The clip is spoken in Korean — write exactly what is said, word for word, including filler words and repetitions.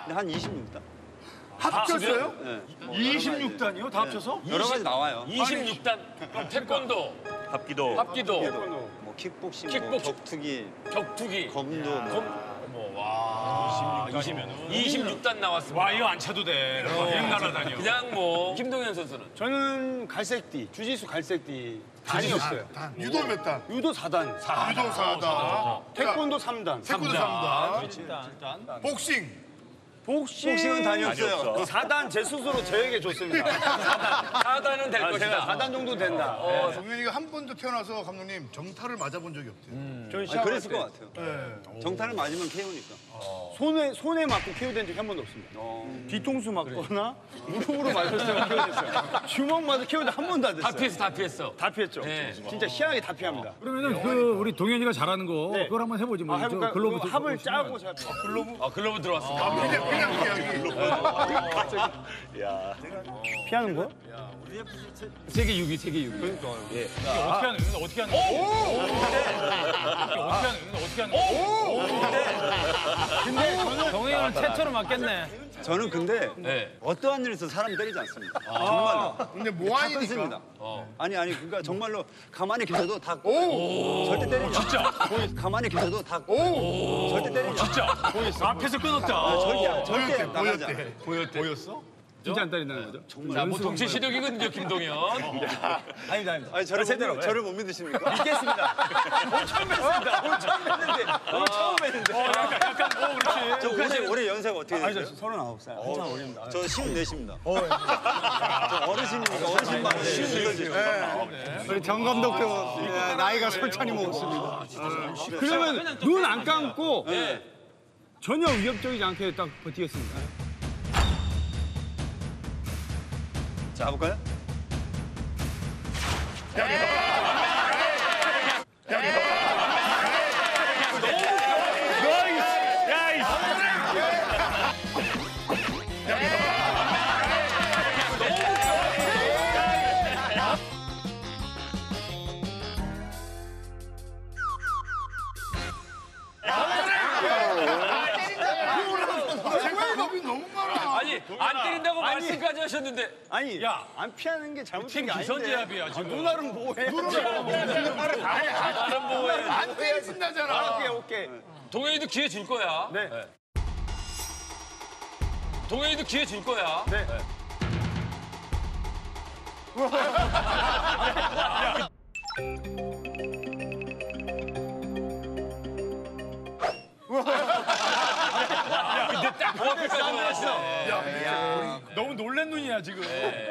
근데 한 이십육 단. 합쳤어요? 네. 뭐 이십육 단이요? 다 합쳐서? 여러 가지 나와요. 이십육 단. 그럼 태권도, 합기도, 합기도, 뭐 킥복싱, 킥복싱. 뭐 격투기, 격투기, 검도, 뭐. 검. 어머 와. 이십육, 이십육 단 나왔습니다. 와, 이거 안 차도 돼. 그냥 날아다녀. 그냥 뭐 김동현 선수는 저는 갈색띠, 주짓수 갈색띠 단이었어요. 유도 몇 단? 유도 사 단, 유도 사 단. 태권도 삼 단, 태권도 삼 단. 복싱. 복싱, 복싱은 단이 없어요. 사 단 제 스스로 저에게 줬습니다. 사 단은 될 아, 제가 것이다. 사 단 정도 된다. 어, 동현이가 한 번도 태어나서 감독님 정타를 맞아본 적이 없대요. 저는 아니, 시합할 그랬을 때 것 같아요. 네. 정타를 맞으면 케이오니까. 손에 손에 맞고 케어된 적이 한 번도 없습니다. 어. 뒤통수 맞거나 무릎으로 맞았을 때만 케어됐어요. 주먹 맞아 케어된 한 번도 안 다 됐어요. 피했어, 다 피했어. 다 피했죠. 네. 진짜 희한하게 다 피합니다. 그러면은 그 우리 동현이가 잘하는 거 네. 그걸 한번 해보지 뭐. 아, 해볼까요? 저 글로브 그거 들고 합을 오시면. 짜고 제가 아, 글러브 들어왔습니다. 그냥 그냥 이야기. 피하는 거? 세계 육 위, 세계 육 위. 어떻게 하는 거야? 어떻게 하는 거야? 어떻게 하는 거야? 어떻게 하는 거야? 동현이는 최초로 맞겠네. 저는 근데 네. 어떠한 일에서 사람 때리지 않습니다. 정말로. 근데 다 모아이니까. 끊습니다. 아니 아니 그러니까 정말로 가만히 계셔도 다 절대 때리지 않아요. 진짜. 가만히 계셔도 다 절대 때리지 않아요. 진짜. 앞에서 끊었다. 아, 절대 절대 보였대, 나가지 않아요. 보였대. 보였대. 보였어? 진짜 안 때린다는 거죠? 자, 뭐 동시 시력이거든요, 김동현. 아닙니다, 아닙니다. 아니 저를 제대로, 못, 저를 못 믿으십니까? 믿겠습니다. 오늘 처음 뵀습니다. 오늘 처음 뵀는데. 오늘 처음 뵀는데. 저 올해 올해 연세가 어떻게 아니, 되세요? 저 서른아홉 살. 한참 어립니다. 저 스물넷입니다. 저 어르신이니까 어르신 말에 쉬운 우리 정 감독도 나이가 솔찬히 먹었습니다. 그러면 눈 안 감고 전혀 위협적이지 않게 딱 버티겠습니다. 자, 가볼까요? 생각이 너무 많아. 아니, 안 때린다고 말씀까지 하셨는데. 아니, 야, 안 피하는 게 잘못된 게 아닌데. 기선제압이야, 지금. 누나는 뭐해? 다른 뭐에. 안 때리신다잖아. 오케이, 오케이. 동현이도 기회 줄 거야. 네. 동현이도 기회 줄 거야. 네. 근데 딱 그 앞에까지 왔어. 너무 놀란 눈이야 지금.